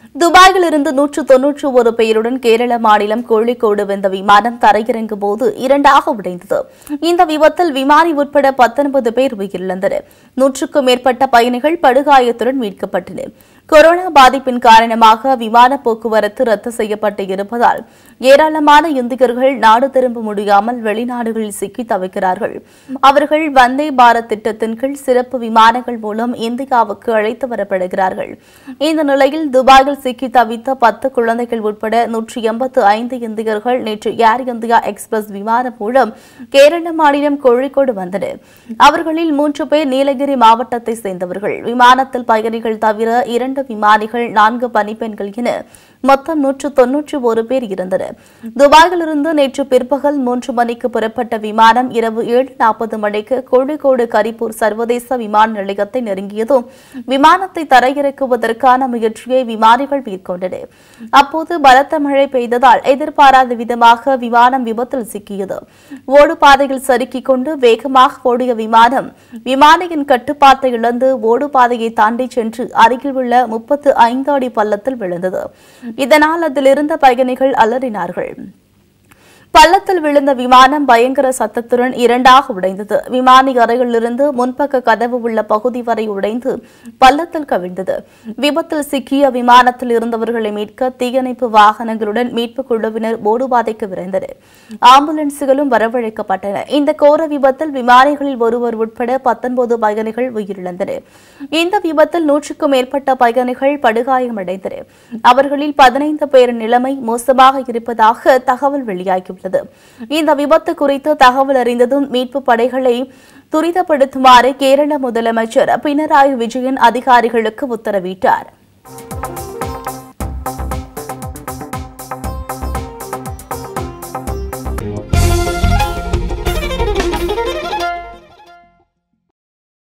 துபாயில் இருந்து 191 பேருடன் கேரள மாநிலம் கோழிக்கோடு வந்த விமானம் தரையிறங்கும் போது இரண்டாக உடைந்தது. இந்த விபத்தில் விமானி உட்பட 19 பேர் உயிரிழந்தனர். 100க்கும் மேற்பட்ட பயணிகள் படுகாயத்துடன் மீட்கப்பட்டனர். கொரோனா பாதிப்பின் காரணமாக விமான போக்குவரத்து ரத்து செய்யப்பட்டு இருப்பதால் ஏராளமான இந்தியர்கள் நாடு திரும்ப முடியாமல் வெளிநாடுகளில் சிக்கி தவிக்கிறார்கள். அவர்கள் வந்தே பாரத் திட்டத்தின் கீழ் சிறப்பு விமானங்கள் மூலம் இந்தியாவுக்கு அழைத்து வரப்படுகிறார்கள். இந்த நிலையில் துபாயில் சிக்கி தவித்த 10 குழந்தைகள் உட்பட 185 இந்தியர்கள் நேற்று ஏர் இந்தியா எக்ஸ்பிரஸ் விமானம் மூலம் கேரள மாநிலம் கோழிக்கோடு வந்தனர். அவர்களில் 3 பேர் நீலகிரி மாவட்டத்தை சேர்ந்தவர்கள். விமானத்தில் பயணிகள் தவிர 2 விமானிகள் 4 பணிப்பெண்கள் என மொத்தம் 191 பேர் இருந்தனர். துபாயிலிருந்து நேற்று பிற்பகல் 3 மணிக்கு புறப்பட்ட விமானம் இரவு 7:40 மணிக்கு கோழிக்கோடு கரிப்பூர் சர்வதேச விமான நிலையத்தை நெருங்கியதும் விமானத்தை தரையிறக்குவதற்கான முயற்சியை விமானிகள் மேற்கொண்டனர். அப்போது பலத்த மழை பெய்ததால் எதிர்பாராத விதமாக விமானம் விபத்தில் சிக்கியது. ஓடுபாதையில் சறுக்கிக் கொண்டு வேகமாக ஓடிய விமானம் விமானியின் கட்டுப்பாட்டை இழந்து ஓடுபாதையை தாண்டி சென்று அருகில் உள்ள 35 அடி பள்ளத்தில் விழுந்தது. இதனால் அதில் இருந்த பயணிகள் அலறினார்கள். பள்ளத்தில் விழுந்த விமானம் பயங்கர சத்தத்துடன் இரண்டாக உடைந்தது. விமானி அறையிலிருந்து முன்பக்க கதவு உள்ள பகுதி வரை உடைந்து பள்ளத்தில் கவிழ்ந்தது. விபத்தில் சிக்கிய விமானத்தில் இருந்தவர்களை மீட்க தீயணைப்பு வாகனங்களுடன் மீட்புக் குழுவினர் ஓடுபாதைக்கு விரைந்தனர். ஆம்புலன்ஸுகளும் வரவழைக்கப்பட்டன. இந்த கோர விபத்தில் விமானிகளில் ஒருவர் உட்பட 19 பயணிகள் உயிரிழந்தனர். இந்த விபத்தில் 100க்கும் மேற்பட்ட பயணிகள் படுகாயமடைந்தனர். அவர்களில் 15 பேர் நிலைமை மோசமாக இருப்பதாக தகவல் வெளியாகியுள்ளது. இந்த விபத்து குறித்து தகவல் அறிந்ததும் மீட்பு படைகளை துரிதப்படுத்துமாறு கேரள முதலமைச்சர் பினராயி விஜயன் அதிகாரிகளுக்கு உத்தரவிட்டார்.